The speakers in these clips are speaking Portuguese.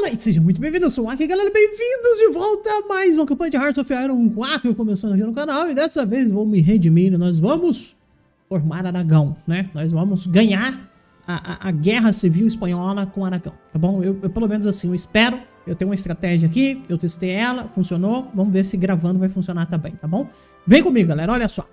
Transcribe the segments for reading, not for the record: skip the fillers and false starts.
Fala aí, sejam muito bem-vindos, eu sou o Aki, galera, bem-vindos de volta a mais uma campanha de Hearts of Iron 4 começando aqui no canal, e dessa vez vou me redimir, nós vamos formar Aragão, né? Nós vamos ganhar a guerra civil espanhola com Aragão, tá bom? Eu pelo menos assim, eu espero, eu tenho uma estratégia aqui, eu testei ela, funcionou, vamos ver se gravando vai funcionar também, tá bom? Vem comigo, galera, olha só.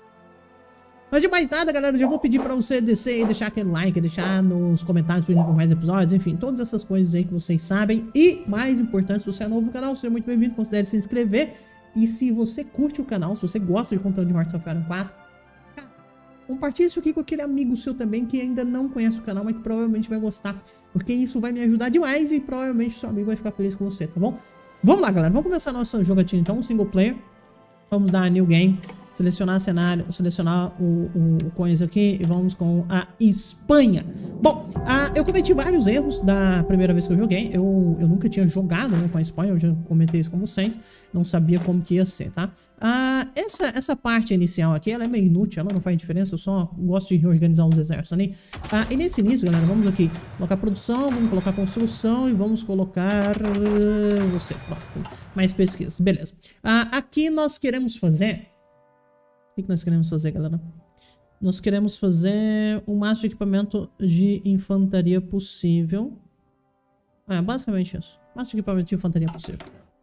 Mas de mais nada, galera, eu já vou pedir pra você descer e deixar aquele like, deixar nos comentários pedindo por mais episódios, enfim, todas essas coisas aí que vocês sabem. E, mais importante, se você é novo no canal, seja muito bem-vindo, considere se inscrever. E se você curte o canal, se você gosta de conteúdo de Hearts of Iron 4, cara, compartilhe isso aqui com aquele amigo seu também que ainda não conhece o canal, mas que provavelmente vai gostar. Porque isso vai me ajudar demais e provavelmente seu amigo vai ficar feliz com você, tá bom? Vamos lá, galera, vamos começar a nossa jogatina então, single player. Vamos dar New Game, selecionar cenário, selecionar o coisa aqui e vamos com a Espanha. Bom, eu cometi vários erros da primeira vez que eu joguei. Eu nunca tinha jogado, né, com a Espanha, eu já comentei isso com vocês. Não sabia como que ia ser, tá? Essa parte inicial aqui, ela é meio inútil, ela não faz diferença, eu só gosto de reorganizar os exércitos ali. E nesse início, galera, vamos aqui colocar produção, vamos colocar construção e vamos colocar você. Pronto, mais pesquisas, beleza. Aqui nós queremos fazer... O que nós queremos fazer, galera? Nós queremos fazer o máximo de equipamento de infantaria possível. Basicamente isso. O máximo de equipamento de infantaria possível.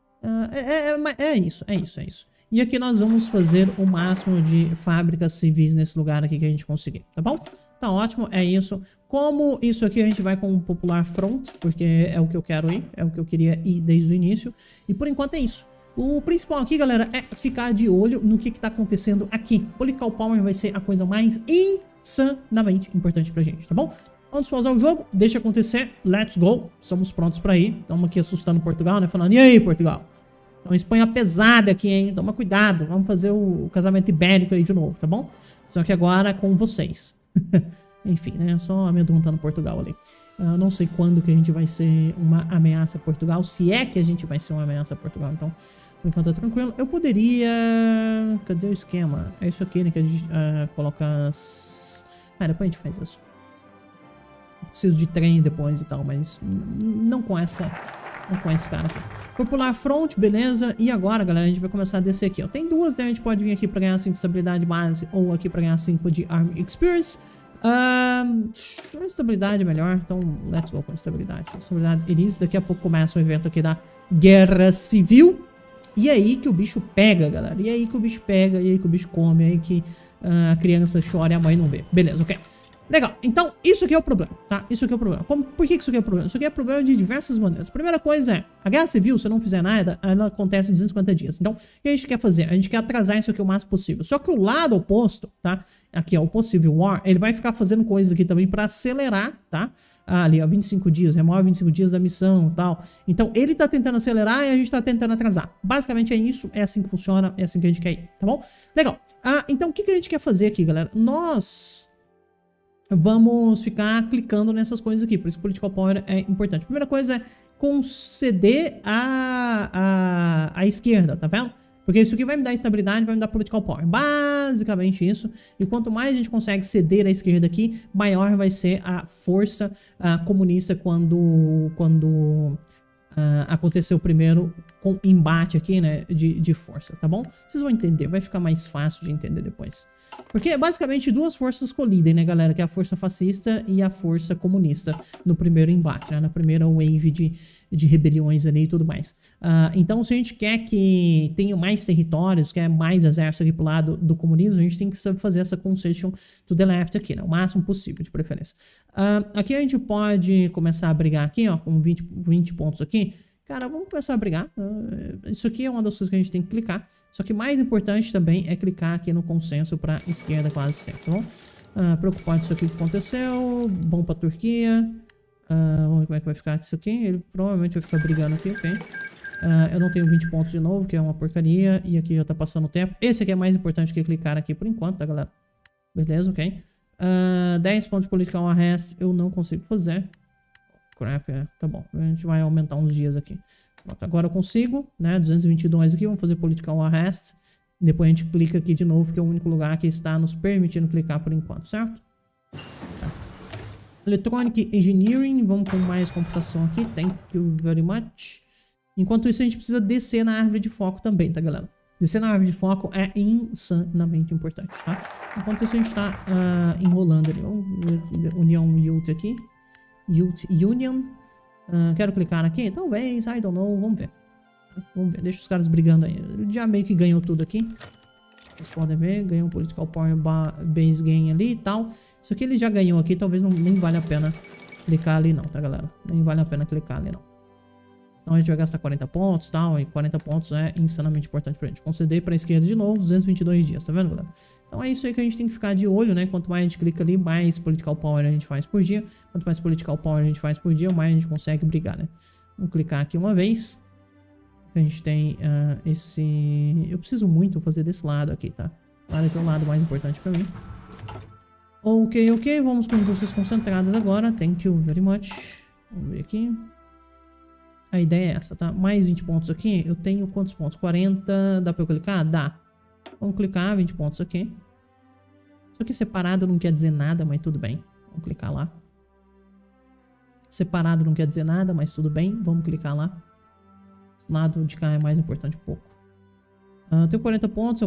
É isso. E aqui nós vamos fazer o máximo de fábricas civis nesse lugar aqui que a gente conseguir, tá bom? Tá ótimo, é isso. Como isso aqui a gente vai com o Popular Front, porque é o que eu quero ir, é o que eu queria ir desde o início. E por enquanto é isso. O principal aqui, galera, é ficar de olho no que tá acontecendo aqui. Political Power vai ser a coisa mais insanamente importante pra gente, tá bom? Vamos pausar o jogo, deixa acontecer, let's go. Estamos prontos pra ir. Estamos aqui assustando Portugal, né? Falando, e aí, Portugal? Então, Espanha pesada aqui, hein? Toma cuidado, vamos fazer o casamento ibérico aí de novo, tá bom? Só que agora com vocês. Enfim, né? Só amedrontando Portugal ali. Não sei quando que a gente vai ser uma ameaça a Portugal, se é que a gente vai ser uma ameaça a Portugal, então, por enquanto tá tranquilo. Eu poderia... Cadê o esquema? É isso aqui, né, que a gente coloca as... depois a gente faz isso. Preciso de trens depois e tal, mas não com esse cara aqui. Popular Front, beleza. E agora, galera, a gente vai começar a descer aqui, ó. Tem duas, né, a gente pode vir aqui pra ganhar 5 de estabilidade base ou aqui pra ganhar 5 de Army Experience. Estabilidade é melhor, então let's go com estabilidade. Estabilidade iris, daqui a pouco começa o evento aqui da Guerra Civil. E aí que o bicho pega, galera. E aí que o bicho pega, e aí que o bicho come, e aí que a criança chora e a mãe não vê. Beleza, ok. Legal, então isso aqui é o problema, tá? Isso aqui é o problema. Por que isso aqui é o problema? Isso aqui é problema de diversas maneiras. A primeira coisa é, a guerra civil, se eu não fizer nada, ela acontece em 250 dias. Então, o que a gente quer fazer? A gente quer atrasar isso aqui o máximo possível. Só que o lado oposto, tá? Aqui, ó, o Possível War, ele vai ficar fazendo coisas aqui também pra acelerar, tá? Ali, ó, 25 dias, remove 25 dias da missão e tal. Então, ele tá tentando acelerar e a gente tá tentando atrasar. Basicamente é isso, é assim que funciona, é assim que a gente quer ir, tá bom? Legal. Então, o que a gente quer fazer aqui, galera? Nós... vamos ficar clicando nessas coisas aqui, por isso Political Power é importante. A primeira coisa é conceder a esquerda, tá vendo? Porque isso aqui vai me dar estabilidade, vai me dar Political Power. Basicamente isso. E quanto mais a gente consegue ceder a esquerda aqui, maior vai ser a força comunista quando aconteceu o primeiro embate aqui, né, de força, tá bom? Vocês vão entender, vai ficar mais fácil de entender depois. Porque basicamente duas forças colidem, né, galera, que é a força fascista e a força comunista no primeiro embate, né, na primeira wave de rebeliões ali e tudo mais. Então, se a gente quer que tenha mais territórios, quer mais exército aqui pro lado do comunismo, a gente tem que fazer essa concession to the left aqui, né, o máximo possível, de preferência. Aqui a gente pode começar a brigar aqui, ó, com 20 pontos aqui. Cara, vamos começar a brigar. Isso aqui é uma das coisas que a gente tem que clicar. Só que mais importante também é clicar aqui no consenso para esquerda quase sempre, tá bom? Preocupado com isso aqui que aconteceu. Bom pra Turquia. Vamos ver como é que vai ficar isso aqui. Ele provavelmente vai ficar brigando aqui, ok? Eu não tenho 20 pontos de novo, que é uma porcaria. E aqui já tá passando o tempo. Esse aqui é mais importante que clicar aqui por enquanto, tá, galera? Beleza, ok? 10 pontos de political arrest eu não consigo fazer. Crap, tá bom. A gente vai aumentar uns dias aqui. Pronto, agora eu consigo, né? 222 aqui, vamos fazer political arrest. Depois a gente clica aqui de novo, porque é o único lugar que está nos permitindo clicar por enquanto, certo? Tá. Electronic Engineering, vamos com mais computação aqui. Thank you very much. Enquanto isso, a gente precisa descer na árvore de foco também, tá, galera? Descer na árvore de foco é insanamente importante, tá? Enquanto isso, a gente tá enrolando ali. Vamos ver União Youth aqui. Youth Union. Quero clicar aqui? Talvez, I don't know. Vamos ver. Vamos ver, deixa os caras brigando aí. Ele já meio que ganhou tudo aqui. Vocês podem ver, ganhou um Political Power Base Gain ali e tal. Isso aqui ele já ganhou aqui, talvez nem vale a pena clicar ali não, tá, galera? Nem vale a pena clicar ali não. Então a gente vai gastar 40 pontos e tal, e 40 pontos é insanamente importante pra gente. Conceder pra esquerda de novo, 222 dias, tá vendo, galera? Então é isso aí que a gente tem que ficar de olho, né? Quanto mais a gente clica ali, mais Political Power a gente faz por dia. Quanto mais Political Power a gente faz por dia, mais a gente consegue brigar, né? Vamos clicar aqui uma vez. A gente tem esse... Eu preciso muito fazer desse lado aqui, tá? O lado aqui é o lado mais importante pra mim. Ok. Vamos com indústrias concentradas agora. Thank you very much. Vamos ver aqui. A ideia é essa, tá? Mais 20 pontos aqui. Eu tenho quantos pontos? 40. Dá pra eu clicar? Dá. Vamos clicar. 20 pontos aqui. Isso aqui separado não quer dizer nada, mas tudo bem. Vamos clicar lá. Separado não quer dizer nada, mas tudo bem. Vamos clicar lá. Esse lado de cá é mais importante um pouco. Tenho 40 pontos. Eu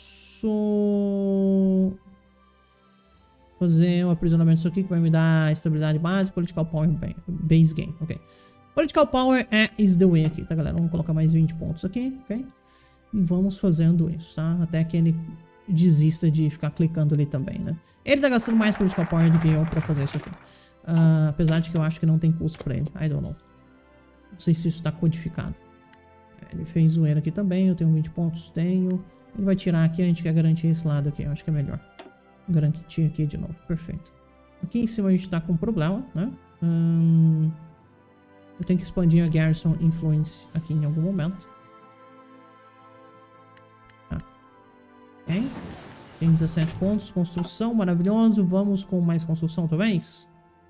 posso fazer um aprisionamento disso aqui que vai me dar estabilidade base. Political Power Base Gain. Ok. Political Power is the way aqui, tá, galera? Vamos colocar mais 20 pontos aqui, ok? E vamos fazendo isso, tá? Até que ele desista de ficar clicando ali também, né? Ele tá gastando mais Political Power do que eu pra fazer isso aqui. Apesar de que eu acho que não tem custo pra ele. I don't know. Não sei se isso tá codificado. Ele fez zoeira aqui também. Eu tenho 20 pontos, tenho. Ele vai tirar aqui, a gente quer garantir esse lado aqui. Eu acho que é melhor. Garantir aqui de novo, perfeito. Aqui em cima a gente tá com um problema, né? Eu tenho que expandir a Garrison Influence aqui em algum momento. Tá. Ok. Tem 17 pontos. Construção, maravilhoso. Vamos com mais construção, talvez?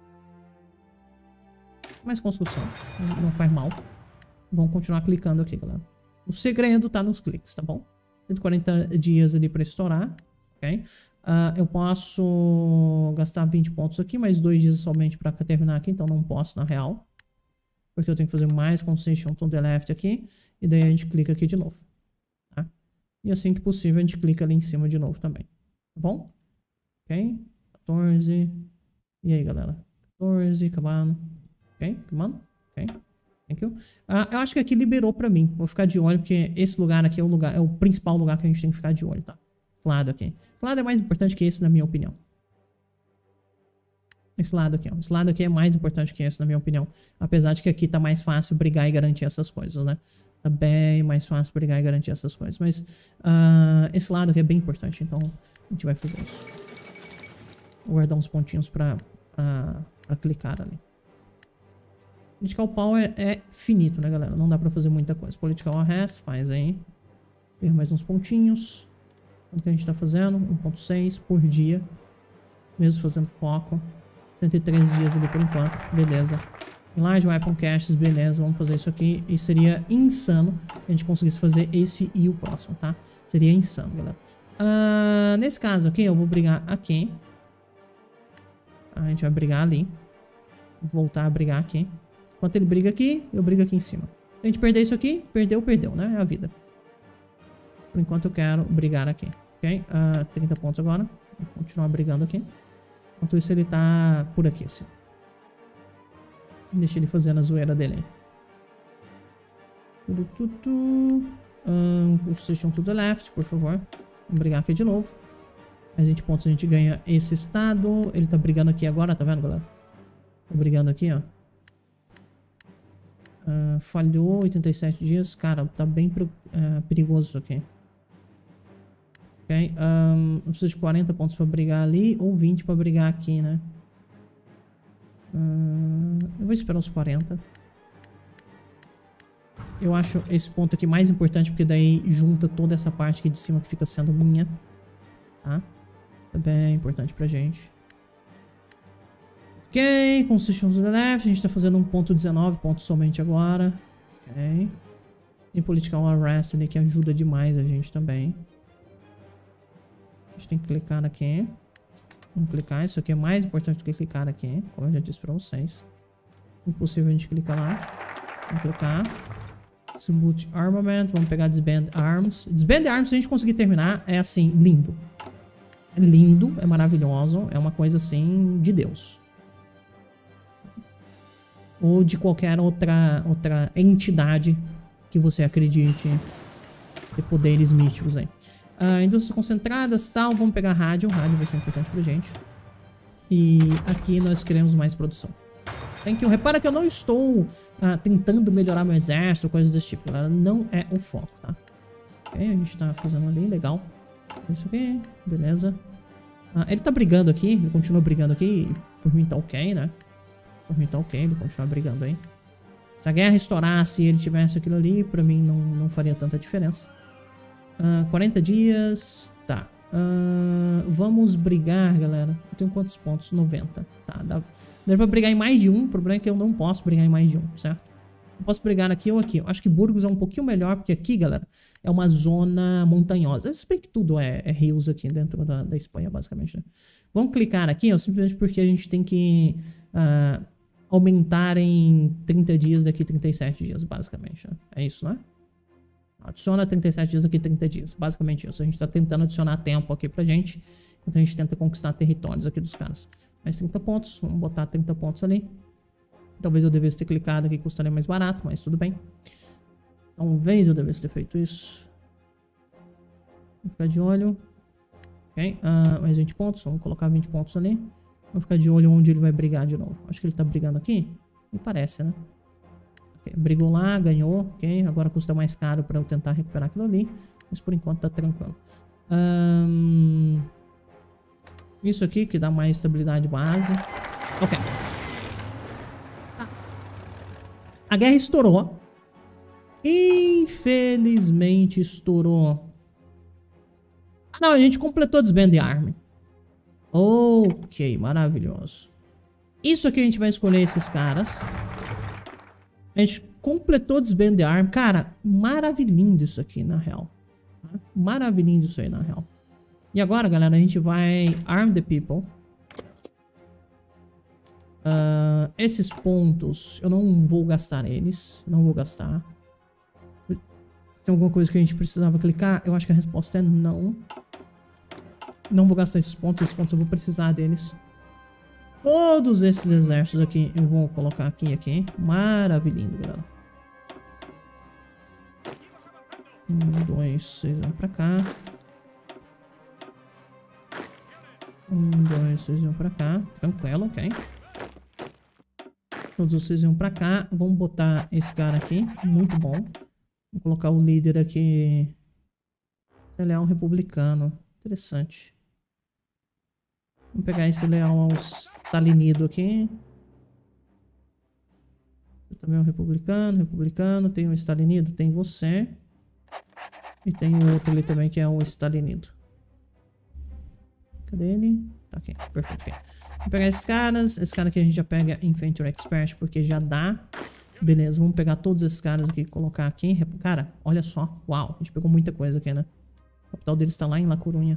Mais construção. Não faz mal. Vamos continuar clicando aqui, galera. O segredo tá nos cliques, tá bom? 140 dias ali pra estourar. Ok. Eu posso gastar 20 pontos aqui, mais 2 dias somente pra terminar aqui. Então não posso, na real. Porque eu tenho que fazer mais concession to the left aqui. E daí a gente clica aqui de novo. Tá? E assim que possível a gente clica ali em cima de novo também. Tá bom? Ok. 14. E aí, galera? 14, come on. Ok, come on. Ok. Thank you. Eu acho que aqui liberou pra mim. Vou ficar de olho, porque esse lugar aqui é o principal lugar que a gente tem que ficar de olho, tá? Esse lado aqui. Esse lado é mais importante que esse, na minha opinião. Esse lado aqui, ó. Esse lado aqui é mais importante que esse, na minha opinião. Apesar de que aqui tá mais fácil brigar e garantir essas coisas, né? Tá bem mais fácil brigar e garantir essas coisas. Mas esse lado aqui é bem importante, então a gente vai fazer isso. Vou guardar uns pontinhos pra clicar ali. Political Power é finito, né, galera? Não dá pra fazer muita coisa. Political Arrest, faz aí. Ver mais uns pontinhos. Quanto que a gente tá fazendo? 1.6 por dia. Mesmo fazendo foco. 103 dias ali por enquanto. Beleza. Enlarge Weapon Caches, beleza. Vamos fazer isso aqui. E seria insano a gente conseguisse fazer esse e o próximo, tá? Seria insano, galera. Nesse caso aqui, eu vou brigar aqui. A gente vai brigar ali. Voltar a brigar aqui. Enquanto ele briga aqui, eu brigo aqui em cima. Se a gente perder isso aqui, perdeu, né? É a vida. Por enquanto eu quero brigar aqui. Ok? 30 pontos agora. Vou continuar brigando aqui. Enquanto isso ele tá por aqui, assim. Deixa ele fazendo a zoeira dele aí. Position to the left, por favor. Vamos brigar aqui de novo. Mais 20 pontos a gente ganha esse estado. Ele tá brigando aqui agora, tá vendo, galera? Tá brigando aqui, ó. Falhou 87 dias. Cara, tá bem perigoso isso aqui. Ok. Eu preciso de 40 pontos pra brigar ali. Ou 20 pra brigar aqui, né? Eu vou esperar os 40. Eu acho esse ponto aqui mais importante, porque daí junta toda essa parte aqui de cima que fica sendo minha. Tá? É bem importante pra gente. Ok, Concession to the left. A gente tá fazendo 1.19 pontos somente agora. Ok. Tem Political Arrest ali que ajuda demais a gente também. A gente tem que clicar aqui. Vamos clicar. Isso aqui é mais importante do que clicar aqui, como eu já disse pra vocês. Impossível a gente clicar lá. Vamos clicar. Subboot Armament. Vamos pegar Disband Arms. Disband Arms, se a gente conseguir terminar, é assim, lindo. É lindo, é maravilhoso. É uma coisa assim, de Deus. Ou de qualquer outra entidade que você acredite ter poderes místicos aí. Indústrias concentradas e tal. Vamos pegar rádio. Rádio vai ser importante pra gente. E aqui nós queremos mais produção. Thank you. Repara que eu não estou tentando melhorar meu exército, coisas desse tipo, galera. Não é o foco, tá? Ok, a gente tá fazendo ali, legal. Isso aqui, beleza. Ele tá brigando aqui, ele continua brigando aqui. Por mim tá ok, né? Por mim tá ok, ele continua brigando aí. Se a guerra estourasse e ele tivesse aquilo ali, pra mim não faria tanta diferença. 40 dias, tá. Vamos brigar, galera. Eu tenho quantos pontos? 90. Tá, dá pra brigar em mais de um. O problema é que eu não posso brigar em mais de um, certo? Eu posso brigar aqui ou aqui. Eu acho que Burgos é um pouquinho melhor, porque aqui, galera, é uma zona montanhosa. Se bem que tudo é rios aqui dentro da Espanha, basicamente, né? Vamos clicar aqui, ó, simplesmente porque a gente tem que aumentar em 30 dias daqui 37 dias, basicamente, né? É isso, né? Adiciona 37 dias aqui, 30 dias. Basicamente isso. A gente tá tentando adicionar tempo aqui pra gente, enquanto a gente tenta conquistar territórios aqui dos caras. Mais 30 pontos. Vamos botar 30 pontos ali. Talvez eu devesse ter clicado aqui, custaria mais barato, mas tudo bem. Talvez eu devesse ter feito isso. Vou ficar de olho. Ok. Mais 20 pontos. Vamos colocar 20 pontos ali. Vamos ficar de olho onde ele vai brigar de novo. Acho que ele tá brigando aqui. Me parece, né? Okay, brigou lá, ganhou, ok. Agora custa mais caro pra eu tentar recuperar aquilo ali. Mas por enquanto tá tranquilo. Isso aqui que dá mais estabilidade base. Ok. Tá. A guerra estourou. Infelizmente estourou. Não, a gente completou Disband Army. Ok, maravilhoso. Isso aqui a gente vai escolher esses caras. A gente completou Disband the Arm. Cara, maravilhoso isso aqui, na real. Maravilhoso isso aí, na real. E agora, galera, a gente vai Arm the People. Esses pontos, eu não vou gastar eles. Não vou gastar. Se tem alguma coisa que a gente precisava clicar, eu acho que a resposta é não. Não vou gastar esses pontos eu vou precisar deles. Todos esses exércitos aqui eu vou colocar aqui e aqui. Maravilhoso, galera. 1, 2, vocês vão pra cá. 1, 2, vocês vão pra cá. Tranquilo, ok. Todos vocês vão pra cá. Vamos botar esse cara aqui. Muito bom. Vou colocar o líder aqui. Ele é um republicano. Interessante. Vamos pegar esse leal ao Stalinido aqui. Eu também é um republicano. Tem um Stalinido, tem você. E tem o outro ali também que é um Stalinido. Cadê ele? Tá aqui, perfeito. Okay. Vamos pegar esses caras. Esse cara aqui a gente já pega Infantry Expert porque já dá. Beleza, vamos pegar todos esses caras aqui e colocar aqui. Cara, olha só. Uau, a gente pegou muita coisa aqui, né? A capital deles tá lá em La Coruña.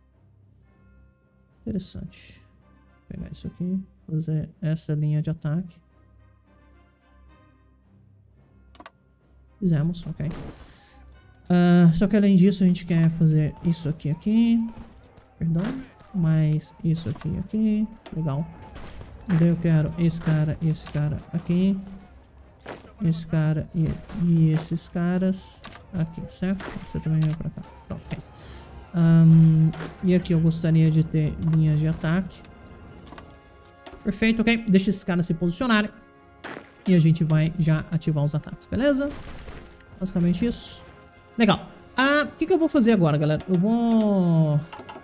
Interessante. Vou pegar isso aqui. Fazer essa linha de ataque. Fizemos, ok. Só que além disso a gente quer fazer isso aqui. Perdão. Mais isso aqui. Legal. E daí eu quero esse cara e esse cara aqui. Esse cara e esses caras aqui, certo? Você também vem pra cá. Pronto, ok. E aqui eu gostaria de ter linhas de ataque. Perfeito, ok. Deixa esses caras se posicionarem. E a gente vai já ativar os ataques, beleza? Basicamente isso. Legal. O que eu vou fazer agora, galera? Eu vou...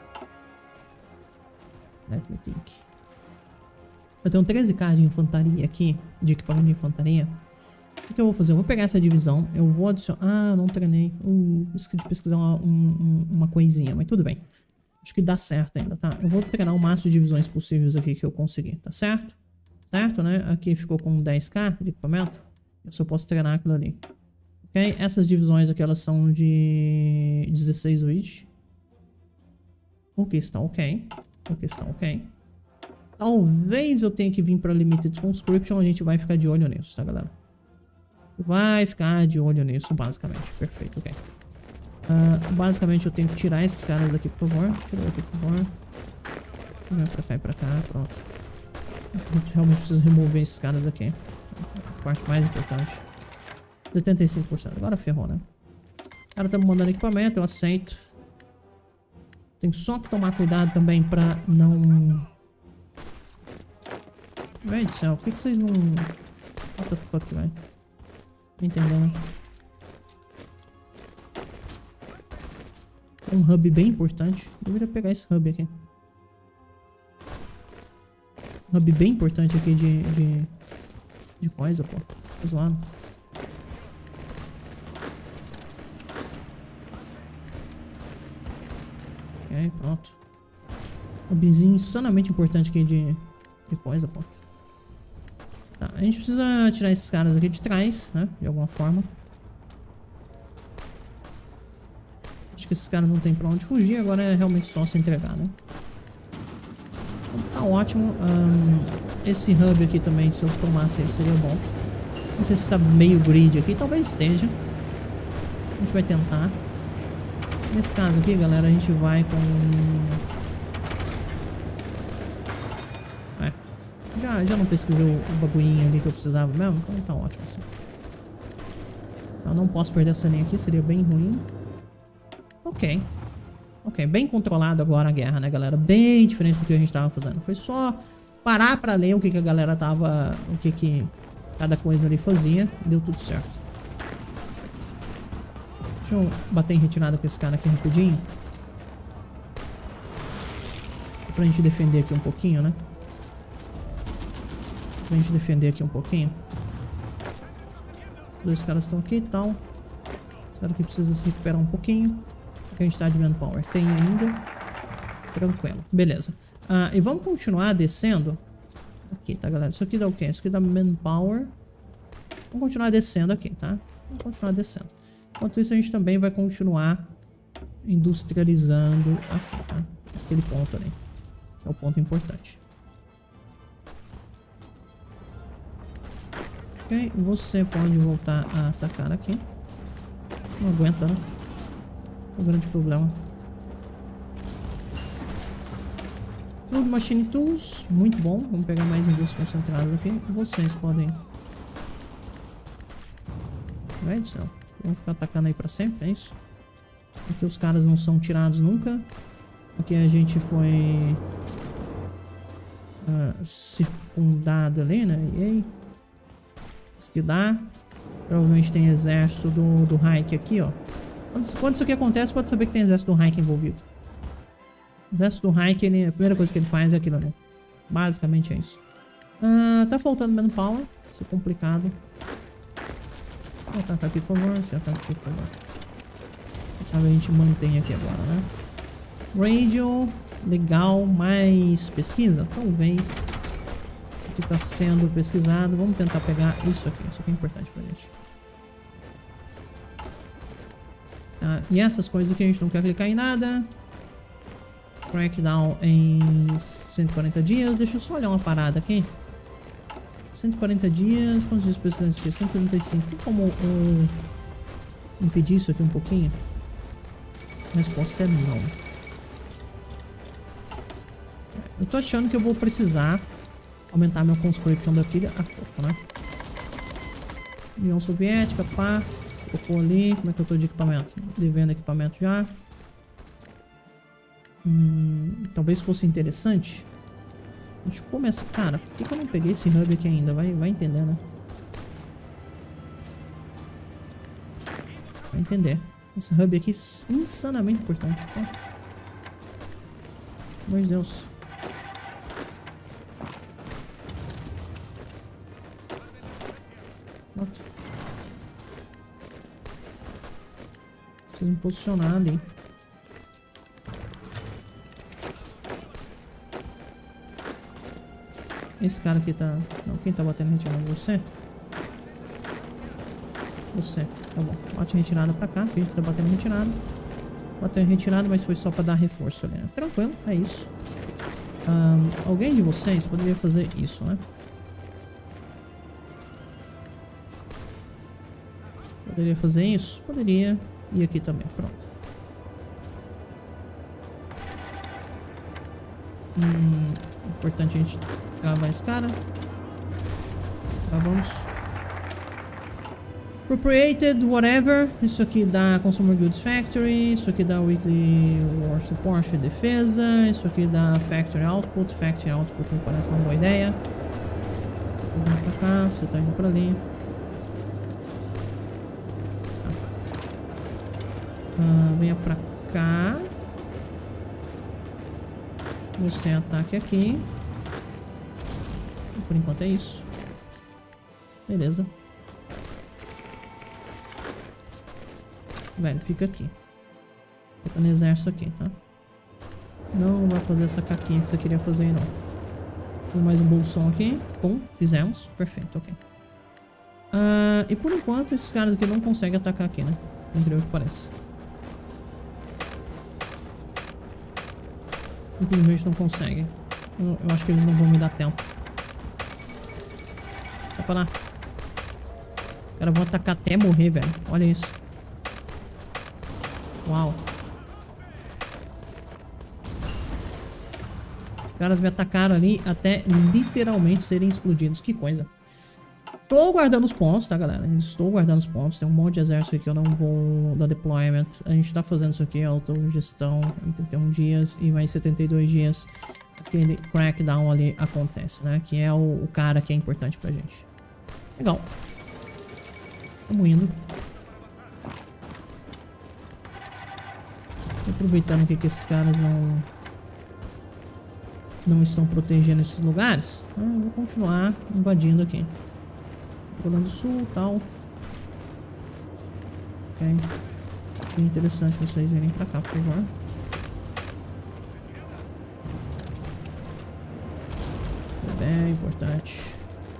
Let me think. Eu tenho 13k de infantaria aqui. De equipamento de infantaria. O que eu vou fazer? Eu vou pegar essa divisão. Eu vou adicionar... não treinei. Esqueci de pesquisar uma coisinha. Mas tudo bem. Acho que dá certo ainda, tá? Eu vou treinar o máximo de divisões possíveis aqui que eu conseguir, tá certo? Certo, né? Aqui ficou com 10k de equipamento. Eu só posso treinar aquilo ali. Ok? Essas divisões aqui, elas são de 16 witch. Ok, está ok. Aqui estão, ok. Talvez eu tenha que vir pra Limited Conscription. A gente vai ficar de olho nisso, tá, galera? Vai ficar de olho nisso, basicamente. Perfeito, ok. Basicamente eu tenho que tirar esses caras daqui, por favor. Tira daqui, por favor. Vai pra cá e pra cá, pronto. Eu realmente preciso remover esses caras daqui. A parte mais importante. 75%. Agora ferrou, né? O cara tá me mandando equipamento, eu aceito. Tem só que tomar cuidado também pra não... Velho do céu, por que vocês não... What the fuck, velho? Não entendeu, né? Um hub bem importante. Eu deveria pegar esse hub aqui. Um hub bem importante aqui de coisa, pô. Tá zoado. Ok, pronto. Hubzinho insanamente importante aqui de coisa, pô. Tá, a gente precisa tirar esses caras aqui de trás, né? De alguma forma. Acho que esses caras não tem pra onde fugir. Agora é realmente só se entregar, né? Então, tá ótimo. Esse hub aqui também, se eu tomasse ele, seria bom. Não sei se tá meio grid aqui. Talvez esteja. A gente vai tentar. Nesse caso aqui, galera, a gente vai com... Já não pesquisei o bagulhinho ali que eu precisava mesmo, então tá ótimo assim. Eu não posso perder essa linha aqui, seria bem ruim. Ok. Ok, bem controlado agora a guerra, né, galera? Bem diferente do que a gente tava fazendo. Foi só parar pra ler o que a galera tava... O que cada coisa ali fazia. Deu tudo certo. Deixa eu bater em retirada com esse cara aqui rapidinho. Pra gente defender aqui um pouquinho, né? Pra gente defender aqui um pouquinho. Dois caras estão aqui e tal. Esse cara aqui precisa se recuperar um pouquinho. Porque a gente tá de manpower. Tem ainda. Tranquilo. Beleza. E vamos continuar descendo. Aqui, tá, galera? Isso aqui dá o quê? Isso aqui dá manpower. Vamos continuar descendo aqui, tá? Vamos continuar descendo. Enquanto isso, a gente também vai continuar industrializando aqui, tá? Aquele ponto ali. Que é o ponto importante. Ok, você pode voltar a atacar aqui. Não aguenta, né? É um grande problema. Tudo Machine Tools, muito bom. Vamos pegar mais indústrias concentradas aqui. Vocês podem... Vai do céu. Vamos ficar atacando aí pra sempre, é isso? Aqui os caras não são tirados nunca. Aqui a gente foi... circundado ali, né? E aí... Isso que dá. Provavelmente tem exército do Reich aqui, ó. Quando isso aqui acontece, pode saber que tem exército do Reich envolvido. O exército do Reich, a primeira coisa que ele faz é aquilo ali. Basicamente é isso. Tá faltando manpower. Isso é complicado. Vou atacar aqui, por favor. Você ataca aqui, por favor. Quem sabe a gente mantém aqui agora, né? Radio. Legal. Mais pesquisa? Talvez. Que está sendo pesquisado. Vamos tentar pegar isso aqui. Isso aqui é importante pra gente. E essas coisas aqui a gente não quer clicar em nada. Crackdown em 140 dias. Deixa eu só olhar uma parada aqui. 140 dias. Quantos dias precisamos aqui? 175. Tem como impedir isso aqui um pouquinho? A resposta é não. Eu tô achando que eu vou precisar aumentar meu conscription daqui a pouco, né? União Soviética, pá. Colocou ali. Como é que eu tô de equipamento? Devendo equipamento já. Talvez fosse interessante. A gente começa... Cara, por que eu não peguei esse hub aqui ainda? Vai entender, né? Vai entender. Esse hub aqui é insanamente importante, tá? Pelo amor de Deus. Pronto. Preciso me posicionar ali. Esse cara aqui tá... Não, quem tá batendo retirada? Você? Você. Tá bom. Bate retirada pra cá. Finge que tá batendo retirada. Bateu retirada, mas foi só pra dar reforço ali, né? Tranquilo, é isso. Alguém de vocês poderia fazer isso, né? Poderia fazer isso? Poderia. E aqui também, pronto. Importante a gente gravar esse cara. Vamos. Appropriated, whatever. Isso aqui dá Consumer Goods Factory. Isso aqui dá Weekly War Support e defesa. Isso aqui dá Factory Output. Factory Output me parece uma boa ideia. Tô indo pra cá, você tá indo pra ali. Venha pra cá. Você ataque aqui. Por enquanto é isso. Beleza. Velho, fica aqui. Fica no exército aqui, tá? Não vai fazer essa caquinha que você queria fazer aí, não. Tem mais um bolsão aqui. Pum, fizemos. Perfeito, ok. E por enquanto esses caras aqui não conseguem atacar aqui, né? Incrível que pareça. Infelizmente não conseguem. Eu acho que eles não vão me dar tempo. Vai pra lá. Os caras vão atacar até morrer, velho. Olha isso. Uau. Os caras me atacaram ali até literalmente serem explodidos. Que coisa. Estou guardando os pontos, tá, galera? Estou guardando os pontos. Tem um monte de exército aqui que eu não vou dar deployment. A gente tá fazendo isso aqui, autogestão em 31 dias e mais 72 dias. Aquele crackdown ali acontece, né? Que é o cara que é importante pra gente. Legal. Estamos indo. Aproveitando que esses caras não estão protegendo esses lugares. Eu vou continuar invadindo aqui. Colando Sul e tal. Ok. É interessante vocês virem pra cá, por favor. É bem importante.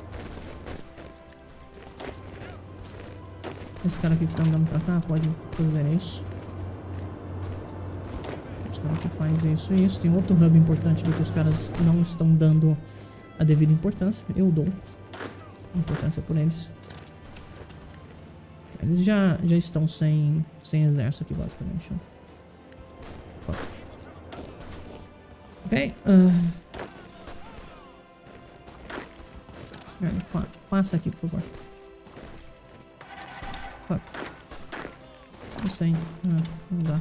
Esse cara aqui que tá andando pra cá pode fazer isso. Os caras que fazem isso e isso. Tem outro hub importante ali que os caras não estão dando a devida importância. Eu dou importância por eles. Eles já estão sem exército aqui, basicamente. Ok. Passa aqui, por favor. Fuck. Não sei. Não dá.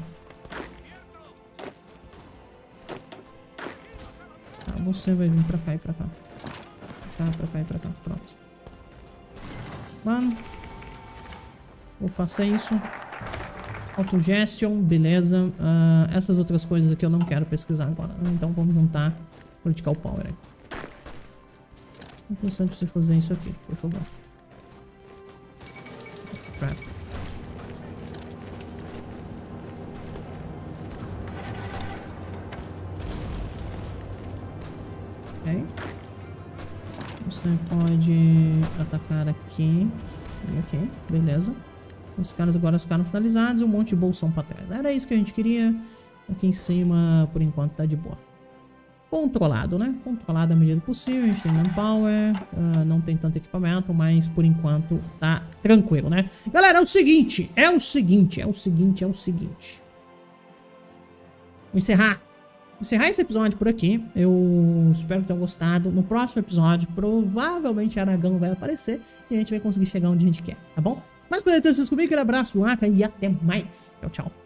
Você vai vir pra cá e pra cá. Pra cá e pra cá. Pronto. Mano. Vou fazer isso. Autogestion, beleza. Essas outras coisas aqui eu não quero pesquisar agora. Então vamos juntar Political Power aí. É interessante você fazer isso aqui, por favor. Crap. Ok. Você pode atacar aqui. E aqui, beleza. Os caras agora ficaram finalizados e um monte de bolsão pra trás. Era isso que a gente queria. Aqui em cima, por enquanto, tá de boa. Controlado, né? Controlado à medida possível. A gente tem manpower. Não tem tanto equipamento, mas por enquanto tá tranquilo, né? Galera, é o seguinte. Vou encerrar esse episódio por aqui. Eu espero que tenham gostado. No próximo episódio, provavelmente Aragão vai aparecer e a gente vai conseguir chegar onde a gente quer, tá bom? Mas por aí, vocês comigo, aquele abraço, Aka, e até mais. Tchau, tchau.